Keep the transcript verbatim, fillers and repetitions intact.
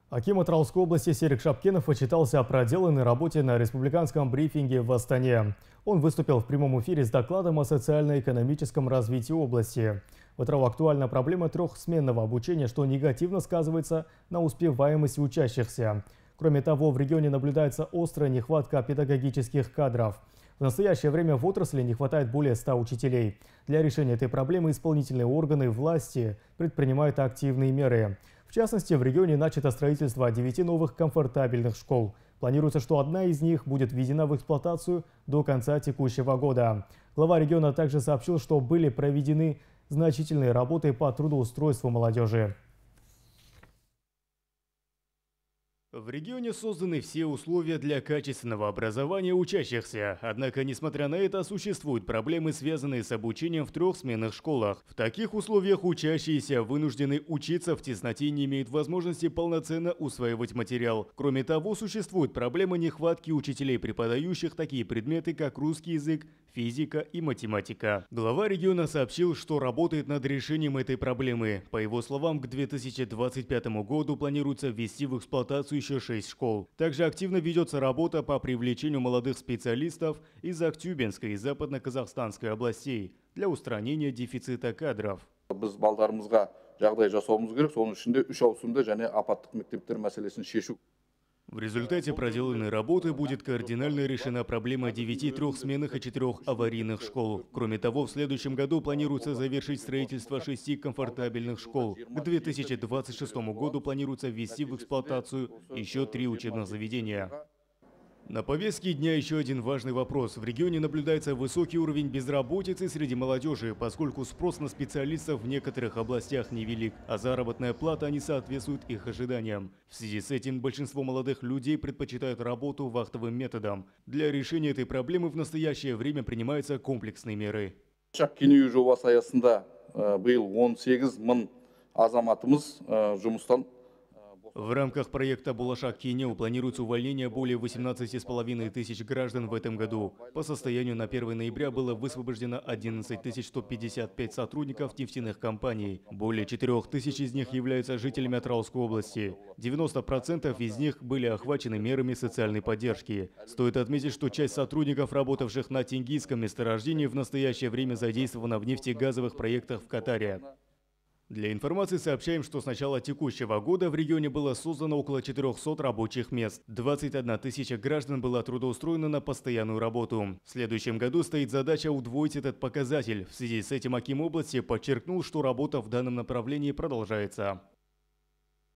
Аким Атырауской области Серик Шапкенов отчитался о проделанной работе на республиканском брифинге в Астане. Он выступил в прямом эфире с докладом о социально-экономическом развитии области. В Атырау актуальна проблема трехсменного обучения, что негативно сказывается на успеваемости учащихся. Кроме того, в регионе наблюдается острая нехватка педагогических кадров. В настоящее время в отрасли не хватает более ста учителей. Для решения этой проблемы исполнительные органы власти предпринимают активные меры. В частности, в регионе начато строительство девяти новых комфортабельных школ. Планируется, что одна из них будет введена в эксплуатацию до конца текущего года. Глава региона также сообщил, что были проведены значительные работы по трудоустройству молодежи. В регионе созданы все условия для качественного образования учащихся. Однако, несмотря на это, существуют проблемы, связанные с обучением в трехсменных школах. В таких условиях учащиеся вынуждены учиться в тесноте и не имеют возможности полноценно усваивать материал. Кроме того, существует проблема нехватки учителей, преподающих такие предметы, как русский язык, физика и математика. Глава региона сообщил, что работает над решением этой проблемы. По его словам, к две тысячи двадцать пятому году планируется ввести в эксплуатацию еще шесть школ. Также активно ведется работа по привлечению молодых специалистов из Актюбинской и Западно-Казахстанской областей для устранения дефицита кадров. Biz балдарымызға жағдай жасауымыз керек, соның ішінде үш ауысымды және апаттық мектептер мәселесін шешу. В результате проделанной работы будет кардинально решена проблема девяти трехсменных и четырех аварийных школ. Кроме того, в следующем году планируется завершить строительство шести комфортабельных школ. К две тысячи двадцать шестому году планируется ввести в эксплуатацию еще три учебных заведения. На повестке дня еще один важный вопрос. В регионе наблюдается высокий уровень безработицы среди молодежи, поскольку спрос на специалистов в некоторых областях невелик, а заработная плата не соответствует их ожиданиям. В связи с этим большинство молодых людей предпочитают работу вахтовым методом. Для решения этой проблемы в настоящее время принимаются комплексные меры. Кенею жобасы аясында биыл он сегіз мың азаматымыз жұмыстан. В рамках проекта «Болашак Кенеу» планируется увольнение более восемнадцати с половиной тысяч граждан в этом году. По состоянию на первое ноября было высвобождено одиннадцать тысяч сто пятьдесят пять сотрудников нефтяных компаний. Более четырёх тысяч из них являются жителями Атырауской области. девяносто процентов из них были охвачены мерами социальной поддержки. Стоит отметить, что часть сотрудников, работавших на Тенгизском месторождении, в настоящее время задействована в нефтегазовых проектах в Катаре. Для информации сообщаем, что с начала текущего года в регионе было создано около четырёхсот рабочих мест. двадцать одна тысяча граждан была трудоустроена на постоянную работу. В следующем году стоит задача удвоить этот показатель. В связи с этим аким области подчеркнул, что работа в данном направлении продолжается.